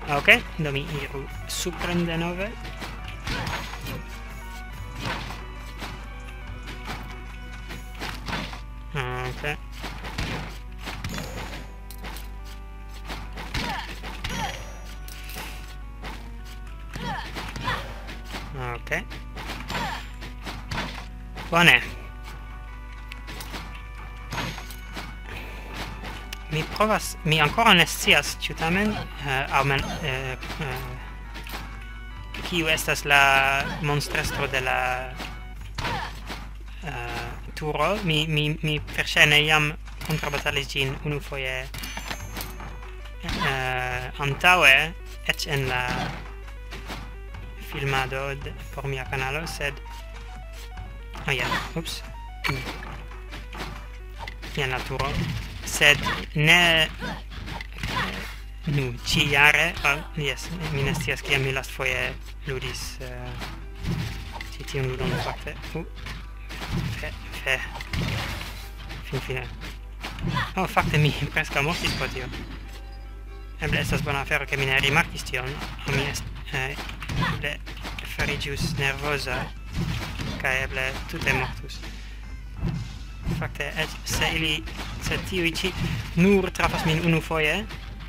Ok, do mi iru supren denove. Ok. Ok. Bone. Mi provas, mi ancora ne scias, ĉu tamen, almen, kiu estas la monstrestro de la turo. Mi verŝajne jam kontrabatalis ĝin unufoje antaŭe, eĉ en la filmado por mia kanalo, sed ja, ups. Jen la turo. Sed ne nu ĉiujare, jes, mi ne scias kiam mi lastfoje ludis ĉi tiun ludon fakte. Finfine. Fakte mi preskaŭ mortis pro tio. Eble estas bona afero ke mi ne rimarkis tion, aŭ mi eble fariĝus nervoza kaj eble tute mortus. Fakte, se tiuj ĉi nur trafas min unufojon,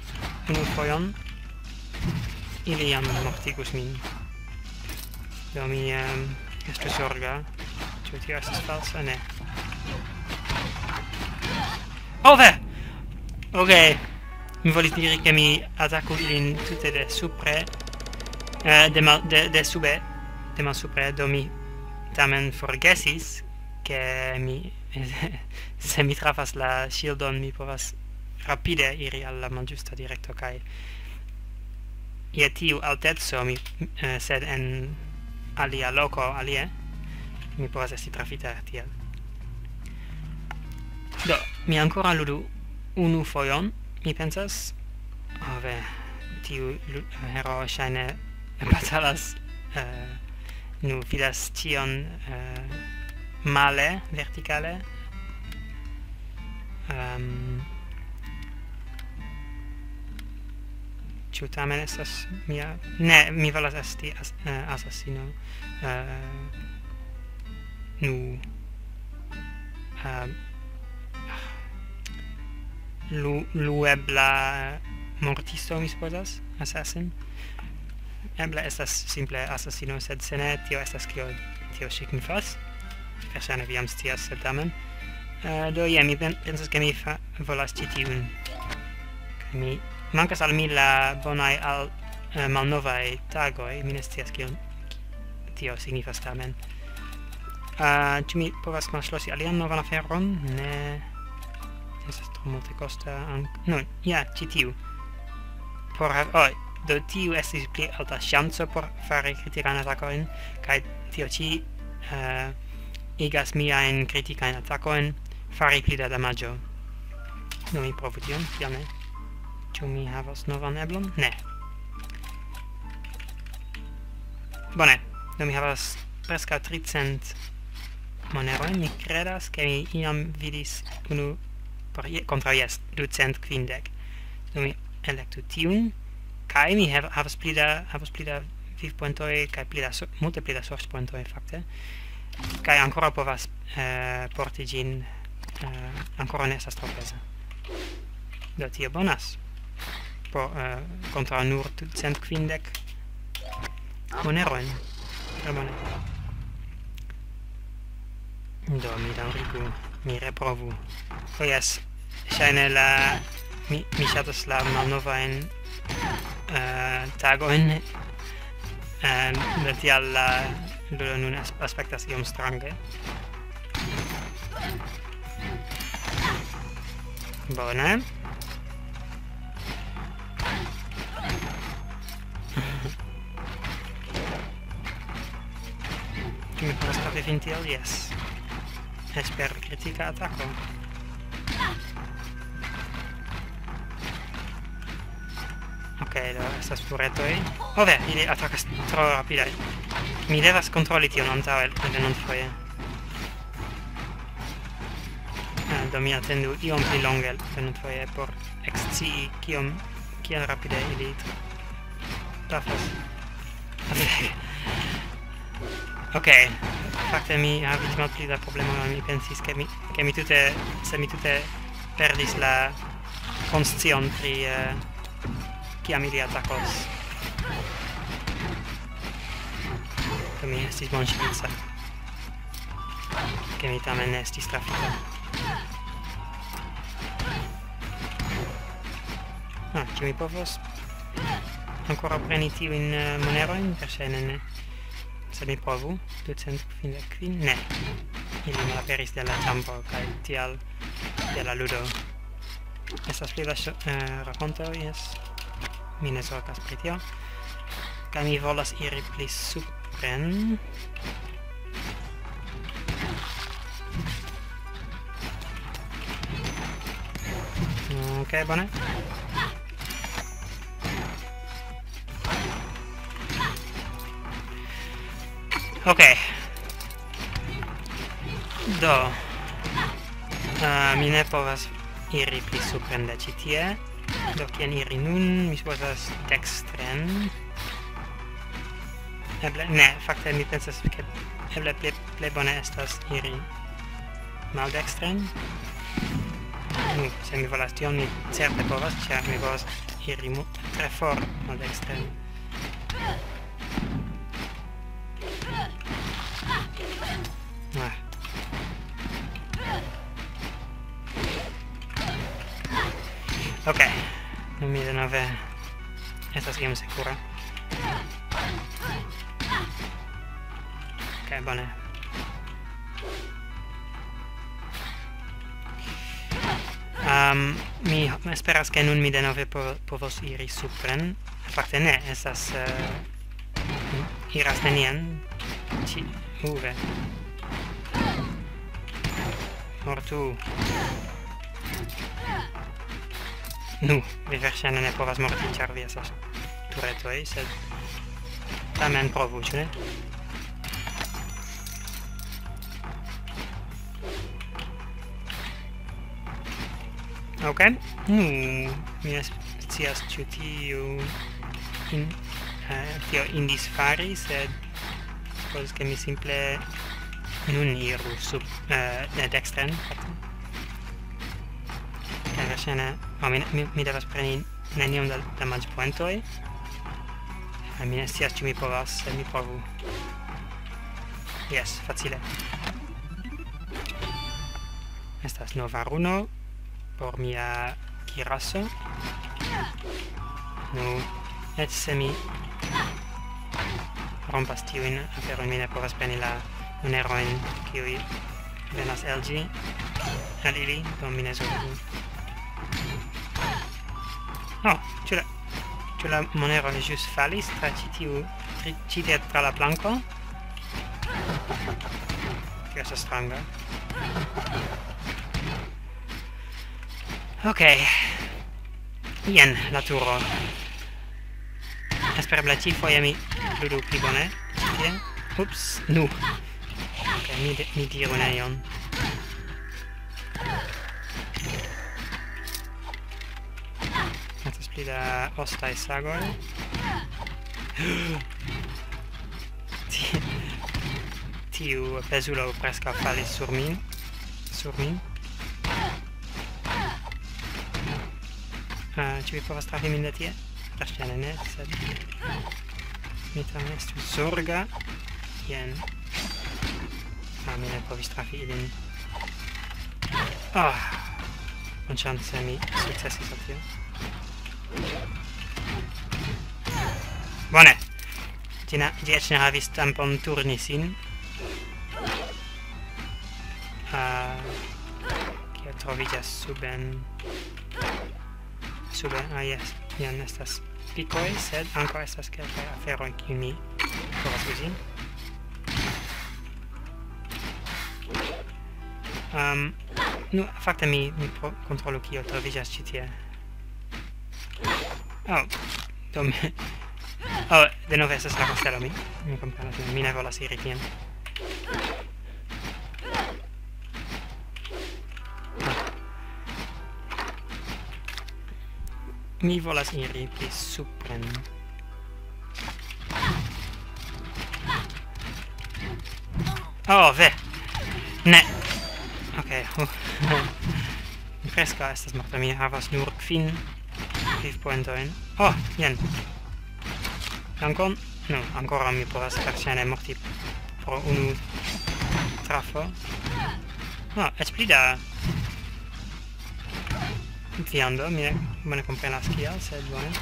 ili jam mortigus min. Do mi estu zorga. Ĉu tio estas falsa? Ne. Ve! Okej. Mi volis diri ke mi ataku ilin tute de supre, de sube, de malsupre, do mi tamen forgesis ke mi se mi trafas la shieldon mi povas rapide iri al la malĝusta direkto kaj je tiu alteco sed en alia loko alie mi povas esti trafita tiel. Do, mi ancora ludu unu fojon, mi pensas. Ve, tiu hero ŝajne batalas nu vidas tion male, vertikale. Ĉu tamen estas mia... Ne, mi volas esti asasino. Luebla mortisto, mi supozas, assassin. Eble estas simple asasino, sed se ne, tio estas kio tio signifas. Verŝajne vi jam scias, sed tamen. Do je, mi pensas ke mi volas ĉi tiun. Mi mankas al mi la bonaj malnovaj tagoj, mi ne scias kion tio signifas tamen. Ĉu mi povas malŝlosi alian novan aferon? Ne. Estas tro multekosta. Ja, ĉi tiu. Do tiu estis pli alta ŝanco por fari kritikajn atakojn, kaj tio ĉi igas miajn kritikajn atakojn fari pli da damaĝo. Do mi provu tion, kial ne? Ĉu mi havas novan eblon? Ne. Bone, do mi havas preskaŭ 300 monerojn. Mi kredas, ke mi iam vidis unu kontraŭ 250. Do mi elektu tiun, kaj mi havas pli da vivpointoj kaj multe pli da sorĉpointoj fakte. Kaj ancora povas porti ĝin, ancora ne estas tro peza. Do tio bonas. Kontraŭ nur 150 monerojn. Tre bone. Do mi daŭrigu, mi reprovu. Jes, ŝajne mi ŝatas la malnovajn tagojn. Do tial la ludo nun aspektas iom strange. Bone. Ĉu mi povas trafi fin tiel? Jes. Eĉ per kritika atako. Okej, do estas turetoj. Ve, ili atakas tro rapide. Mi devas kontroli tion antaŭe venontfoje. Do mi atendu iom pli longe venontfoje por ekscii kiel rapide ili pafas. Ok, fakte mi havis malpli da problemoj, mi pensis ke mi tute perdis la konscion pri kiam ili atakos. Do mi estis bonŝanca, ke mi tamen ne estis trafita. Ĉu mi povos ancora preni tiujn monerojn? Verŝajne ne. Sed mi provu. 255. Ne. Ili malaperis de la ĉambro kaj tial de la ludo. Estas pli da rakonto, jes. Mi ne zorgas pri tio. Kaj mi volas iri pli supren. Ok, bone. Ok. Do. Mi ne povas iri pli supren de ĉi tie. Do kien iri nun? Mi supozas dekstren. Eble, ne, fakte mi pensas ke eble plej bone estas iri maldekstren. Se mi volas tion, mi certe povas, ĉar mi povas iri tre for maldekstren. Ok, nun mi denove estas iom sekura. Ok, bone. Mi esperas ke nun mi denove povos iri supren. Fakte ne, estas iras nenien. Ve. Mortu. Nu, vi verŝajne ne povas morti, ĉar vi estas turetoj, sed tamen provu, ĉu ne? Ok. Mi ne scias ĉu tio indis fari, sed supozas ke mi simple nun iru dekstren. Verŝajne mi devas preni neniom da damaĝpointoj. Mi ne scias ĉu mi povas, sed mi provu. Jes, facile. Estas nova runo por mia kiraso. Nu, eĉ se mi rompas tiujn aferojn, mi ne povas preni la monerojn kiuj venas el ĝi, el ili, do mi ne zorgu. Ĉu la monero ĵus falis tra ĉi tie tra la planko? Tio estas stranga. Ok. Jen la turo. Espereble ĉifoje mi ludu pli bone ĉi tie. Ups, nu. Ok, mi diru nenion. Estas pli da ostaj sagoj. Tiu pezulo preskaŭ falis sur min. Ĉu vi povas trafi min de tie? Verŝajne ne, sed mi tamen estu zorga. Jen. Mi ne povis trafi ilin. Bonŝance mi sukcesis al tio. Bone. Ĝi eĉ ne havis tempon turni sin. Kio troviĝas suben? Jes, jen estas pikoj, sed ankaŭ estas kelkaj aferoj kiuj mi povas uzi. Fakte mi kontrolu kio troviĝas ĉi tie. Do mi... denove estas la kastelo, mi komprenas, mi ne volas iri tien. Mi volas iri pli supren. Oh, ve! Ne! Ok, Preskaŭ estas morta, mi havas nur kvin vivpointojn. Oh, jen! Dankon! No, ancora mi povas verŝajne morti pro unu trafo. Oh, eĉ pli da viando, mi ne bone komprenas kial, sed bone.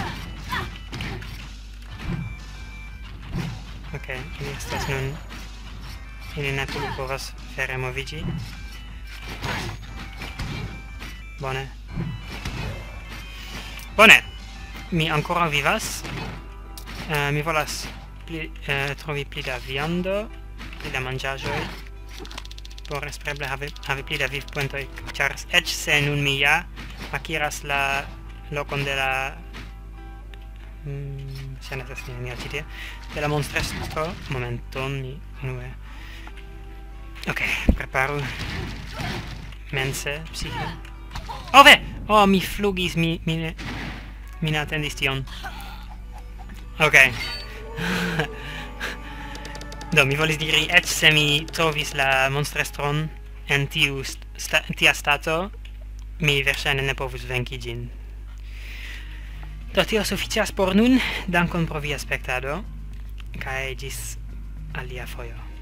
Ok, ili estas nun... Ili ne plu povas vere moviĝi. Bone. Bone! Mi ancora vivas. Mi volas trovi pli da viando, pli da manĝaĵoj, por espreble havi pli da vivpointoj, ĉar eĉ se nun mi ja akiras la lokon de la ŝajnas esti neniel ĉi tie, de la monstrestro. Momenton, mi unue... Ok, preparu mense, psiche. Oh ve! Oh, mi flugis, mi ne atendis tion. Ok. Do, mi volis diri, eĉ se mi trovis la monstrestron en tia stato, mi verŝajne ne povus venki ĝin. Do, tio suficias por nun. Dankon pro via spektado, kaj ĝis alia fojo.